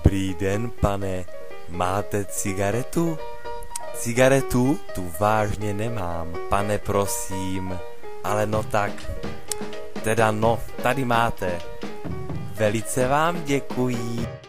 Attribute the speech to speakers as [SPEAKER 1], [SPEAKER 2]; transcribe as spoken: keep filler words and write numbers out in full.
[SPEAKER 1] Dobrý den, pane. Máte cigaretu? Cigaretu? Tu vážně nemám, pane, prosím. Ale no tak, teda no, tady máte. Velice vám děkuji.